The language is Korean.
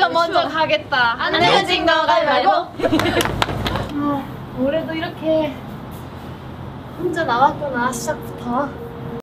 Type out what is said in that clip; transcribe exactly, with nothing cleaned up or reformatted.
내가 먼저 가겠다. 안 내면 진거 가위바위보. 아, 올해도 이렇게 혼자 나왔구나, 시작부터.